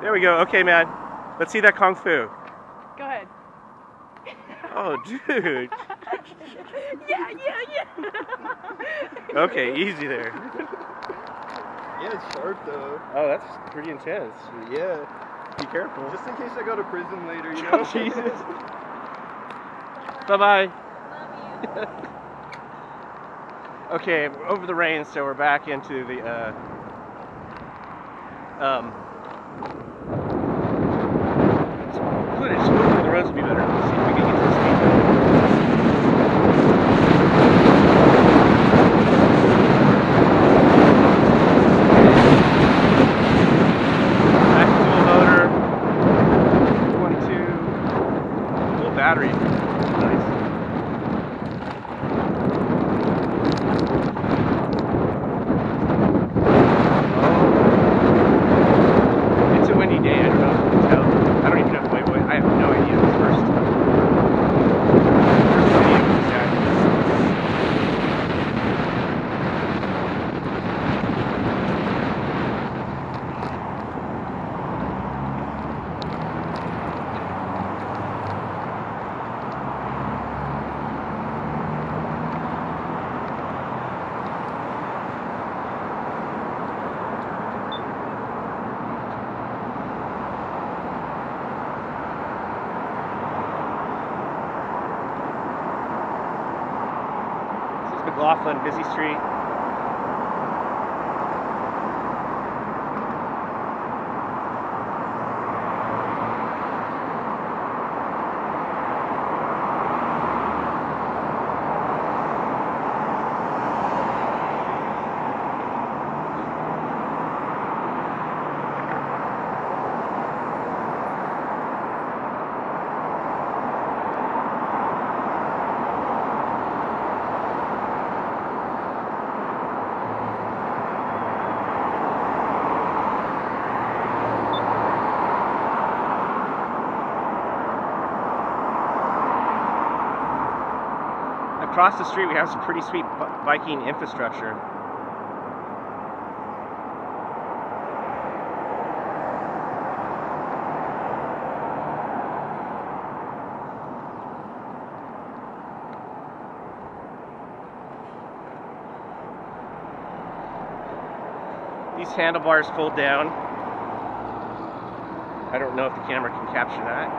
There we go. Okay, man. Let's see that kung fu. Go ahead. Oh, dude. Yeah. Okay, easy there. Yeah, it's sharp though. Oh, that's pretty intense. Yeah. Be careful. Just in case I go to prison later, you know? Oh, Jesus. Bye-bye. Love you. Okay, over the rain, so we're back into the, footage. Hopefully the roads will be better. Let's see if we can get to the speed limit. Back to dual motor. 22. Dual battery. Nice. It's a windy day, I don't know if you can tell. I don't even know if Playboy, I have no idea this first video was exactly. McLaughlin, busy street. Across the street we have some pretty sweet biking infrastructure. These handlebars fold down. I don't know if the camera can capture that.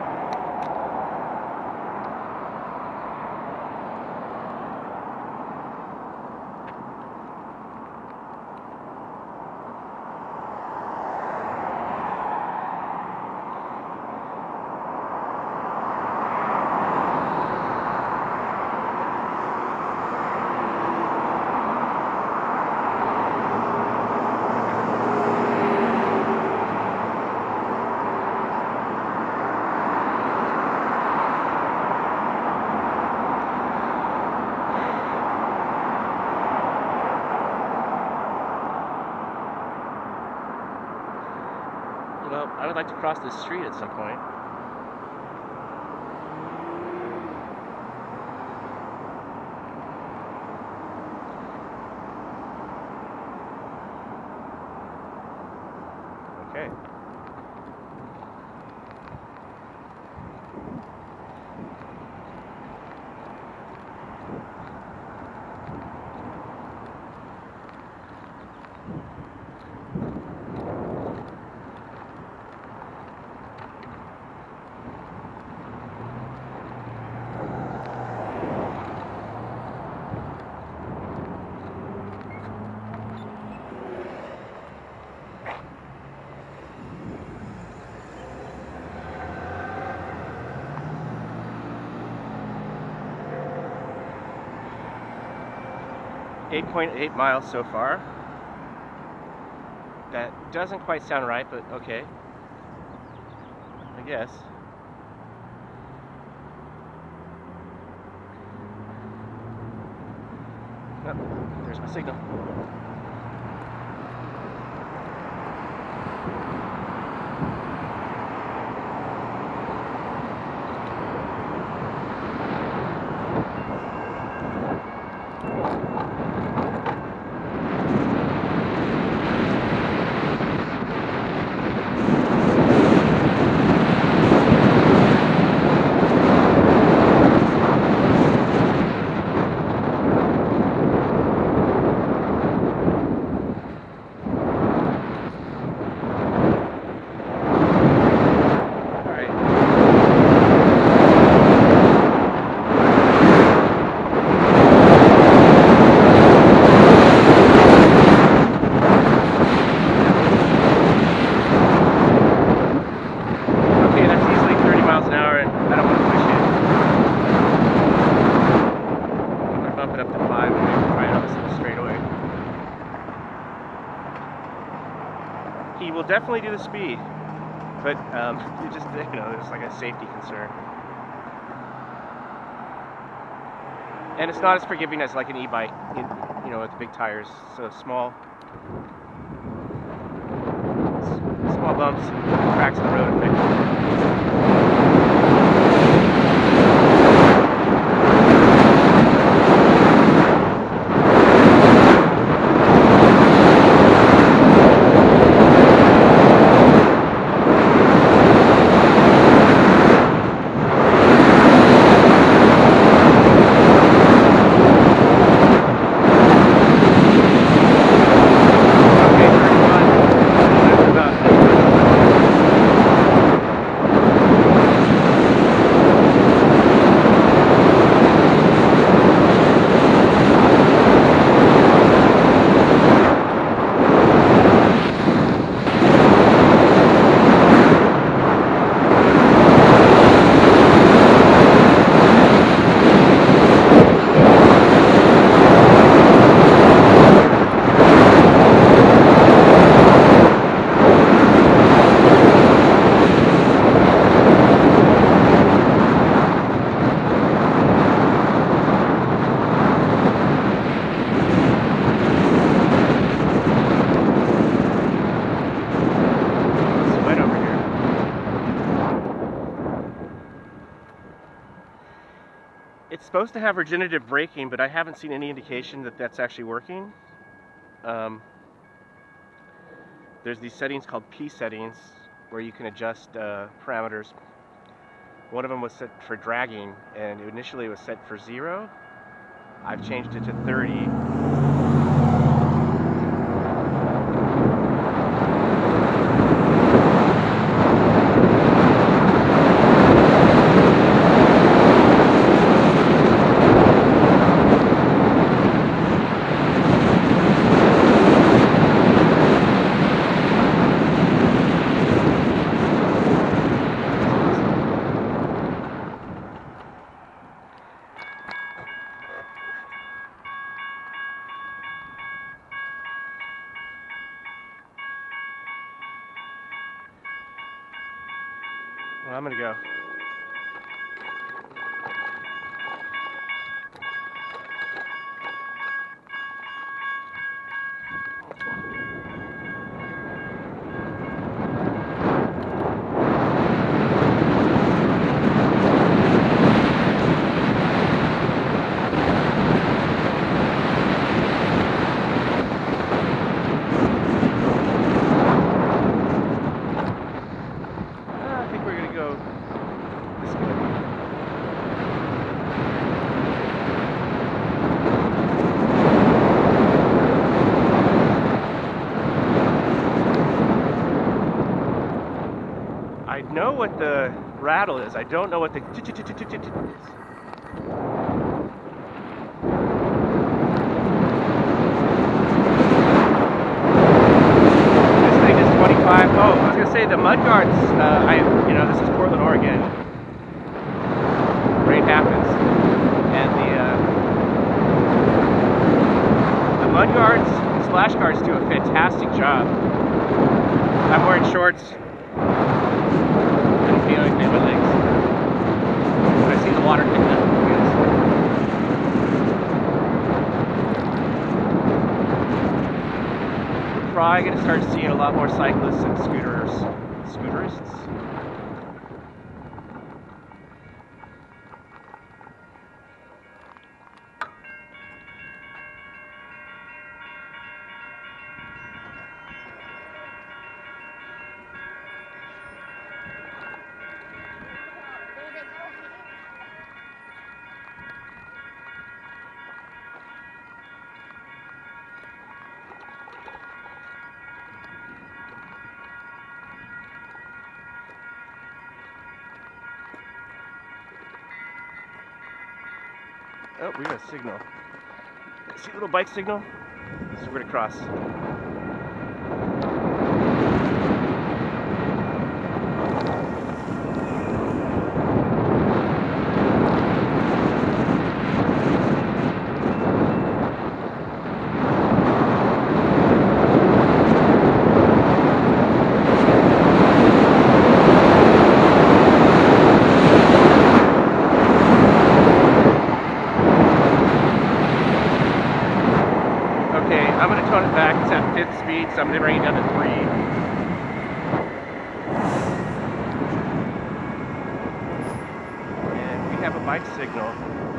Well, I would like to cross this street at some point. Okay. .8 miles so far. That doesn't quite sound right, but okay. I guess. Oh, there's my signal. definitely do the speed, but you just, there's like a safety concern. And it's not as forgiving as like an e-bike, with the big tires. So small bumps, cracks in the road are It's supposed to have regenerative braking, but I haven't seen any indication that that's actually working. There's these settings called P settings where you can adjust parameters. One of them was set for dragging, and initially it was set for 0. I've changed it to 30. Well, I'm gonna go. I know what the rattle is. I don't know what the is. This thing is 25. Oh, I was gonna say the mud guards. This is Portland, Oregon. Rain happens, and the mud guards, splash guards, do a fantastic job. I'm wearing shorts. Feeling in my legs. But I see the water picking up. We're probably going to start seeing a lot more cyclists and scooterists. Oh, we got a signal. See a little bike signal? So we're gonna cross. have a bike signal.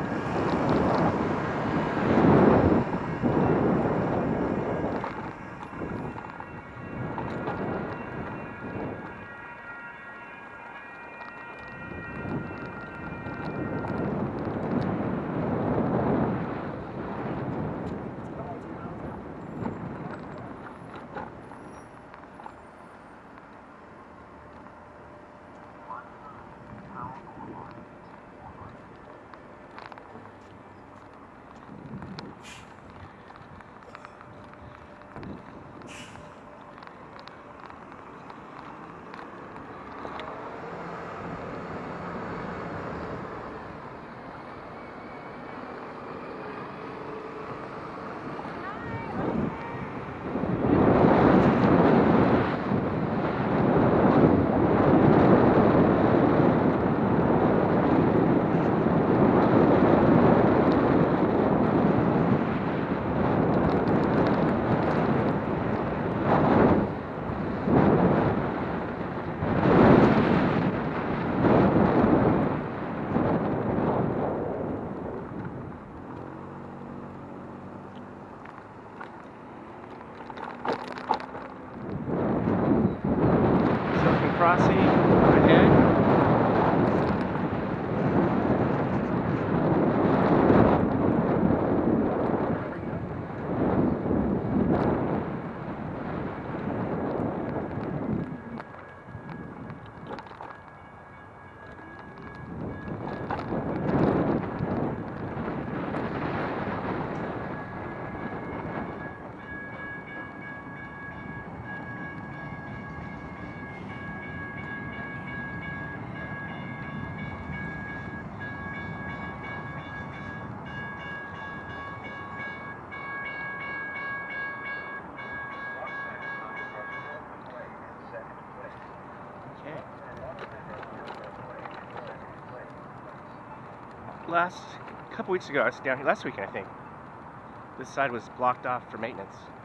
Crossing ahead. Last couple weeks ago, I was down here, last weekend I think. This side was blocked off for maintenance.